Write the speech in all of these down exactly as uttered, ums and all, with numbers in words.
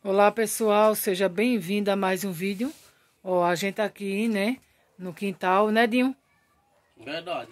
Olá pessoal, seja bem-vindo a mais um vídeo. Ó, a gente tá aqui, né, no quintal, né, Dinho? Verdade.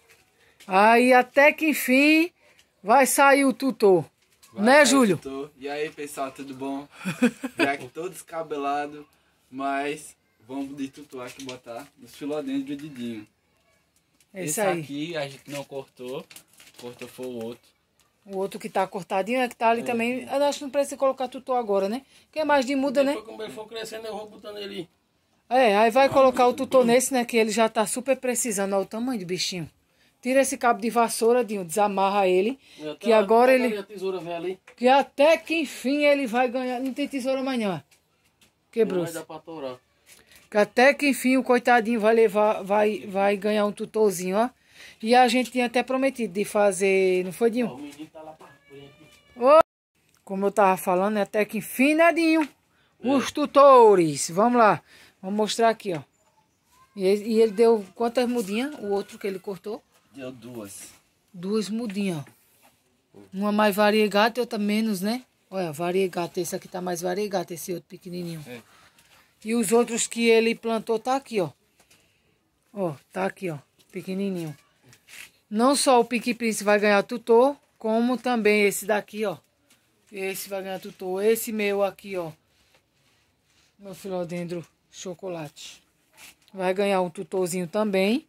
Aí até que enfim vai sair o tutor, Vai né, sair, Júlio? tutor. E aí pessoal, tudo bom? Já que todo descabelado, mas vamos de tutor aqui botar nos filodendros do Didinho. É Esse isso aí. aqui a gente não cortou, cortou foi o outro. O outro que tá cortadinho é que tá ali É. também. Eu acho que não precisa colocar tutor agora, né? Que é mais de muda, né? Depois, como ele for crescendo, eu vou botando ele. É, aí vai colocar o tutor nesse, né? Que ele já tá super precisando. Olha o tamanho do bichinho. Tira esse cabo de vassoura, Dinho, desamarra ele. Eu Que até- agora até ele... a tesoura velha ali. Que até que enfim ele vai ganhar. Não tem tesoura mais não, ó. Não Quebrou. vai dar pra torar. Que até que enfim o coitadinho vai levar, vai, vai ganhar um tutorzinho, ó. E a gente tinha até prometido de fazer, não foi, Ó, Dinho? o menino tá lá pra frente. Como eu tava falando, até que enfim, né, Dinho? Os tutores. Vamos lá. Vamos mostrar aqui, ó. E ele, e ele deu quantas mudinhas? O outro que ele cortou? Deu duas. Duas mudinhas, ó. Uma mais variegata e outra menos, né? Olha, variegata. Esse aqui tá mais variegata, esse outro pequenininho. É. E os outros que ele plantou tá aqui, ó. Ó, tá aqui, ó. Pequenininho. Não só o Pink Prince vai ganhar tutor, como também esse daqui, ó. Esse vai ganhar tutor. Esse meu aqui, ó. Meu filodendro chocolate. Vai ganhar um tutorzinho também.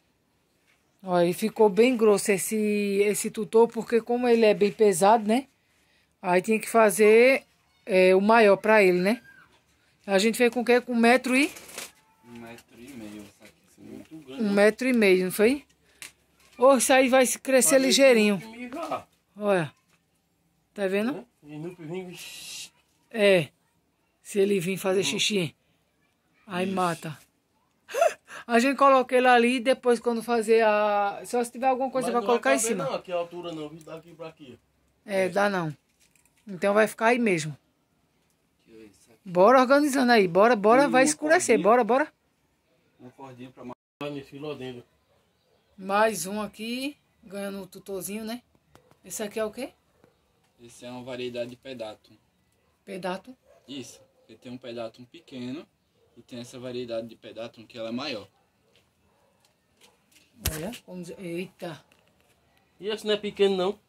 Ó, e ficou bem grosso esse, esse tutor, porque como ele é bem pesado, né? Aí tem que fazer é, o maior pra ele, né? A gente fez com o quê? Com um metro e... Um metro e meio, essa aqui, assim, muito grande. Um metro e meio, não foi? Ô, isso aí vai crescer Mas ele ligeirinho. tem que mijar, Olha. Tá vendo? né? E no pinguim, É. Se ele vir fazer xixi, aí mata. A gente coloca ele ali e depois quando fazer a... Só se tiver alguma coisa mas vai não colocar em caber cima. Não, aqui a altura não, daqui pra aqui. É, dá não. Então vai ficar aí mesmo. Deixa eu ver isso aqui. Bora organizando aí. Bora, bora. Tem Vai uma escurecer. cordinha. Bora, bora. Um cordinho pra Vai nesse filodendro. Mais um aqui. Ganhando um tutorzinho, né? Esse aqui é o quê? Esse é uma variedade de pedato. Pedato. Isso, ele tem um pedato pequeno e tem essa variedade de pedato que ela é maior. Olha. Vamos... Eita. E esse não é pequeno, não.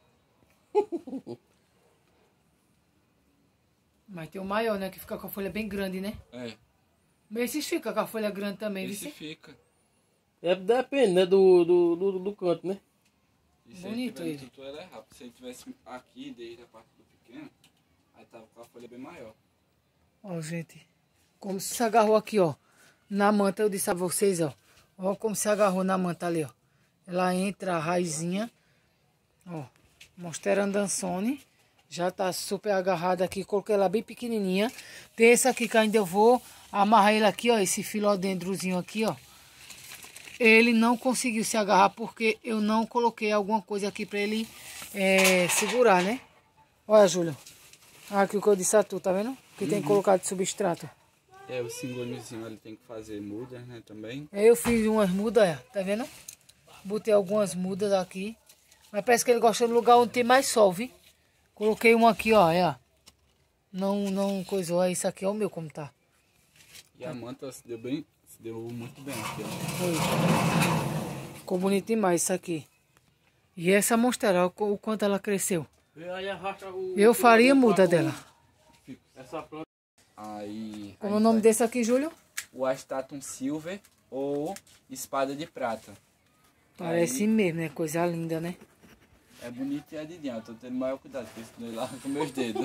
Mas tem o maior, né? Que fica com a folha bem grande, né? É, Mas esses fica com a folha grande também, esse viu? fica. É, depende, né? Do, do, do, do canto, né? E se Bonito ele ele. tivesse tutor, ele é rápido. Se ele tivesse aqui, desde a parte do pequeno, aí tava com a folha bem maior. Ó, gente. Como se agarrou aqui, ó. Na manta, eu disse a vocês, ó. Ó como se agarrou na manta ali, ó. Ela entra a raizinha. Ó. Monstera Andansone. Já tá super agarrada aqui. Coloquei ela bem pequenininha. Tem esse aqui que ainda eu vou amarrar ele aqui, ó. Esse filodendrozinho aqui, ó. Ele não conseguiu se agarrar porque eu não coloquei alguma coisa aqui pra ele é, segurar, né? Olha, Júlio. Aqui o que eu disse a tu, tá vendo? Que tem que colocar de substrato. É, o cingolhozinho ele tem que fazer mudas, né, também. Eu fiz umas mudas, é, tá vendo? Botei algumas mudas aqui. Mas parece que ele gosta do lugar onde tem mais sol, viu? Coloquei uma aqui, ó, é. Não, não coisou. É isso aqui, ó o meu como tá. E a manta se deu bem, se deu muito bem aqui, ó. Foi. Ficou bonito demais isso aqui. E essa monstera, ó, o quanto ela cresceu. E aí arrasta o... Eu faria filodendro muda pra- dela. Essa planta. Aí... Como é aí o nome vai- desse aqui, Júlio? O Astatum Silver ou Espada de Prata. Parece Aí- mesmo, né? Coisa linda, né? É bonito e é de dinheiro. Eu tô tendo maior cuidado, porque senão ele larga com meus dedos.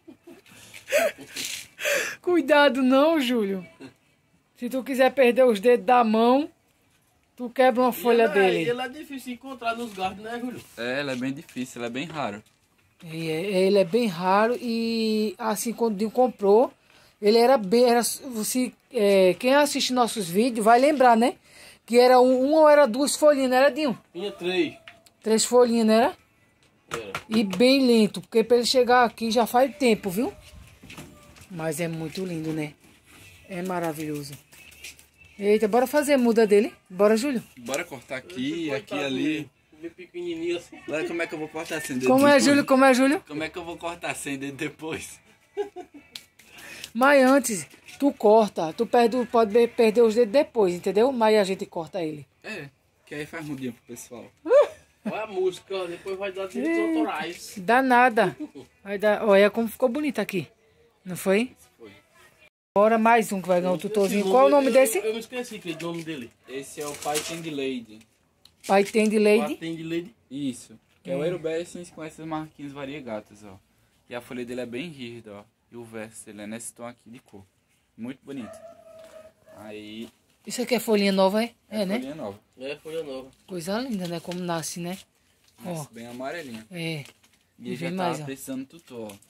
Cuidado não, Júlio. Se tu quiser perder os dedos da mão, tu quebra uma folha ele é, dele. Ele é difícil de encontrar nos gardos, né, Júlio? É, ele é bem difícil, ele é bem raro. E é- Ele é bem raro e assim quando o Dinho comprou, ele era bem. Era, você, é, quem assiste nossos vídeos vai lembrar, né? Que era um, uma ou era duas folhinhas, não era, Dinho? Tinha três. Três folhinhas, não era? Era. E bem lento, porque pra ele chegar aqui já faz tempo, viu? Mas é muito lindo, né? É maravilhoso. Eita, bora fazer a muda dele? Bora, Júlio? Bora cortar aqui, Coitado aqui, ali. dele. Bem pequenininho assim. Olha como é que eu vou cortar sem dedo Como é, depois. Júlio? Como é, Júlio? Como é que eu vou cortar sem dedo depois? Mas antes, tu corta. Tu perde, pode perder os dedos depois, entendeu? Mas a gente corta ele. É, que aí faz mudinha pro pessoal. Olha a música, ó, depois vai dar direitos autorais. Dá nada. Vai dar... Olha como ficou bonito aqui. Não foi? Foi. Agora mais um que vai ganhar o tutorzinho. Esse Qual é o nome eu, desse? Eu, eu me esqueci que é o nome dele. Esse é o Python Lady. Pai tem de Lady. Atende Lady. Isso. Que é o Aerobestions com essas marquinhas variegatas, ó. E a folha dele é bem rígida, ó. E o verso dele é nesse tom aqui de cor. Muito bonito. Aí... Isso aqui é folhinha nova, é? É, é né? folhinha nova. É, folha nova. Coisa linda, né? Como nasce, né? Ó. Nasce bem amarelinha. É. E ele Vem já mais, tava ó. precisando do tutor, ó.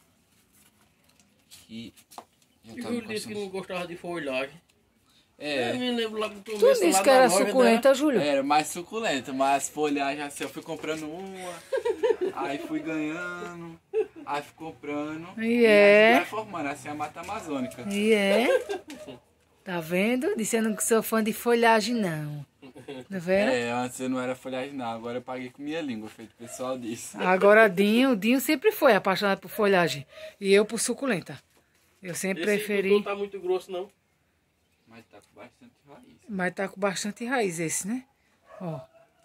Que... já E o tava Júlio disse que encostando. não gostava de folhagem. É. Eu me lembro lá do Tu começo. disse lá que da era loja, suculenta, né? Júlio? Era mais suculenta, mas as folhagens assim, eu fui comprando uma, aí fui ganhando, aí fui comprando. E aí é. vai formando assim a Mata Amazônica. E é. Tá vendo? Dizendo que sou fã de folhagem, não. Tá vendo? É, antes eu não era folhagem não, agora eu paguei com minha língua, feito o pessoal disse. Agora Dinho, Dinho sempre foi apaixonado por folhagem. E eu por suculenta. Eu sempre Esse preferi. não tá muito grosso, não. Mas tá com bastante raiz. Mas tá com bastante raiz esse, né? Ó.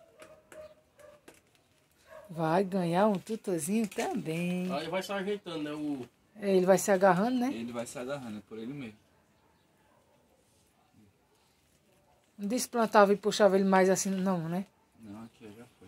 Vai ganhar um tutorzinho também. Aí vai se ajeitando, né? O... Ele vai se agarrando, né? Ele vai se agarrando é por ele mesmo. Não desplantava e puxava ele mais assim, não, né? Não, aqui já foi.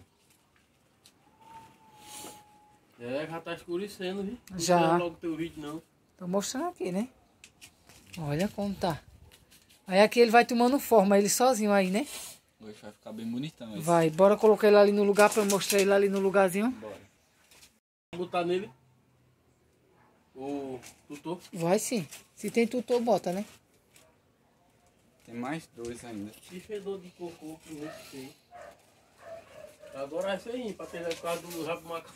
É, já tá escurecendo, viu? Não Já. quero logo teu vídeo, não. Tô mostrando aqui, né? Olha como tá. Aí aqui ele vai tomando forma, ele sozinho aí, né? Hoje vai ficar bem bonitão esse. Vai, bora colocar ele ali no lugar pra eu mostrar ele ali no lugarzinho. Bora. Vou botar nele o tutor. Vai sim. Se tem tutor, bota, né? Tem mais dois ainda. Que fedor de cocô que muito feio. Agora é isso aí, pra pegar o caso do rabo macaco.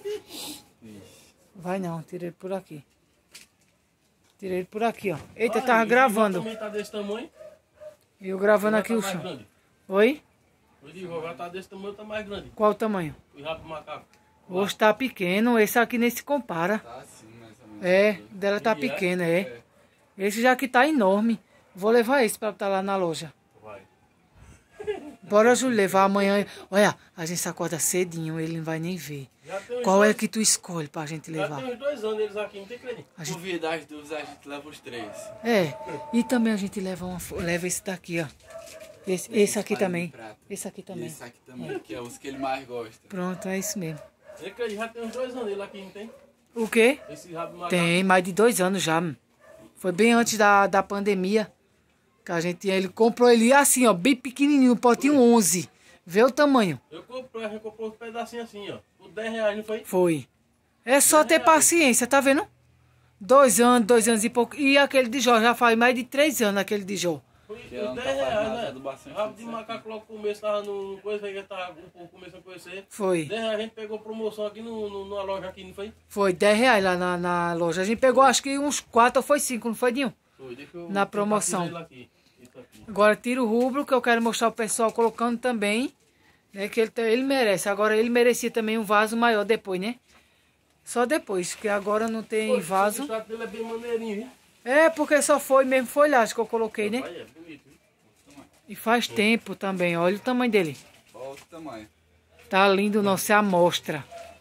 Ixi. Vai não, tirei ele por aqui. Tirei ele por aqui, ó. Eita, Ah, tava e o gravando. também tá desse tamanho. Eu gravando Já aqui tá o mais chão. grande. Oi? O de já tá desse tamanho, tá mais grande. Qual o tamanho? O rabo do macaco. Hoje tá pequeno, esse aqui nem se compara. Tá assim, mais ou menos. É, aqui. dela tá E é? pequena, é. É. Esse já que tá enorme. Vou levar esse pra estar lá na loja. Vai. Bora, Júlio, levar amanhã. Olha, a gente se acorda cedinho, ele não vai nem ver. Já tem uns Qual é dois, que tu escolhe pra gente Já levar? tem uns dois anos eles aqui, não tem crédito. A gente... Duvidar as dúvidas, a gente leva os três. É, e também a gente leva, uma... fo- leva esse daqui, ó. Esse, esse aqui Farinha também. de prata. Esse aqui E também. esse aqui também, que é os que ele mais gosta. Pronto, é isso mesmo. Tem crédito, já tem uns dois anos ele aqui, não tem? O quê? Esse rabo do macaco. Tem mais de dois anos já. mano. Foi bem antes da, da pandemia. Que a gente ele comprou ele assim, ó, bem pequenininho, potinho onze. Vê o tamanho. Eu comprei, a gente comprou uns pedacinhos assim, ó. Por dez reais, não foi? Foi. É só ter paciência, tá vendo? Dois anos, dois anos e pouco. E aquele de Jó, já faz mais de três anos aquele de Jó. Foi Que ela por não dez tá fazendo reais, nada, né? do bastante Rabo de tudo macaco logo no começo tava no coisa, aí já tava, o povo começou a conhecer. Foi. dez reais a gente pegou promoção aqui no, no, numa loja aqui, não foi? Foi dez reais lá na, na loja. A gente pegou acho que uns quatro ou foi cinco, não foi, Dinho? Foi, deixa eu Na promoção. compartilhar ele aqui. Isso aqui. Agora tira o rubro, que eu quero mostrar o pessoal colocando também. Né, que ele, tá- ele merece. Agora ele merecia também um vaso maior depois, né? Só depois, que agora não tem Pô, vaso. O extrato dele é bem maneirinho, viu? É, porque só foi mesmo folhagem que eu coloquei, né? Vai, é bonito, viu? E faz tempo também, olha o tamanho dele. Olha o tamanho. Tá lindo, não, se amostra.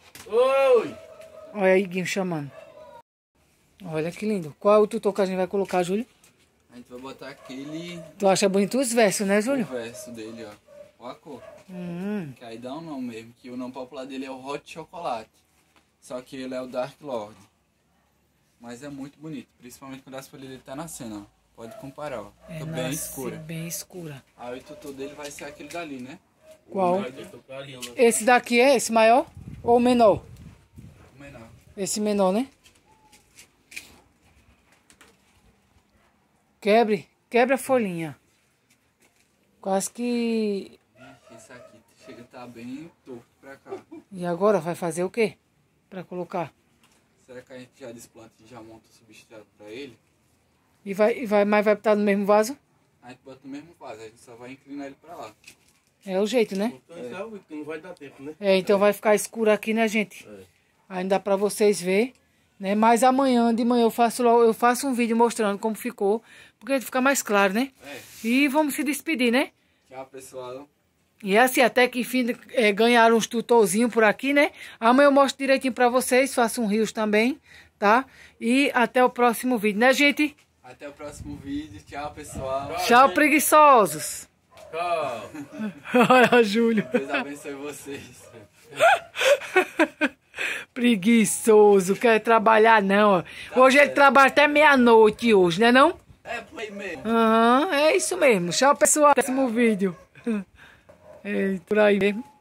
Oi! Olha aí, Guinho chamando. Olha que lindo. Qual é o tutor que a gente vai colocar, Júlio? A gente vai botar aquele Tu acha bonito os versos, né, o Júlio? verso dele, ó. Olha a cor. Hum, Que aí dá um nome mesmo, que o nome popular dele é o Hot Chocolate. Só que ele é o Dark Lord. Mas é muito bonito, principalmente quando as folhas dele tá nascendo, ó. Pode comparar, ó. é Fica bem nasce escura. bem escura. Aí o tutor dele vai ser aquele dali, né? Qual? Vai, eu tô carinho, né? Esse daqui é esse maior ou menor? O menor. Esse menor, né? Quebre, quebre a folhinha. Quase que... Esse aqui chega a estar bem torto pra cá. E agora vai fazer o quê? Pra colocar? Será que a gente já desplanta e já monta o substrato pra ele? E vai, e vai, mas vai estar no mesmo vaso? A gente bota no mesmo vaso, a gente só vai inclinar ele pra lá. É o jeito, né? Então isso é porque não vai dar tempo, né? É, então vai ficar escuro aqui, né, gente? É. Ainda dá pra vocês ver. né? Mas amanhã, de manhã, eu faço, logo, eu faço um vídeo mostrando como ficou, porque fica mais claro, né? É. E vamos se despedir, né? Tchau, pessoal. E assim, até que enfim, é, ganharam uns tutorzinhos por aqui, né? Amanhã eu mostro direitinho pra vocês, faço um rios também, tá? E até o próximo vídeo, né, gente? Até o próximo vídeo. Tchau, pessoal. Tchau, preguiçosos! Tchau. Olha, Júlio. Deus abençoe vocês. Preguiçoso, quer trabalhar não. Ó. Hoje ele trabalha até meia-noite hoje, né não? É, por aí mesmo. Aham, é isso mesmo. Tchau, pessoal. Próximo vídeo. É, por aí mesmo.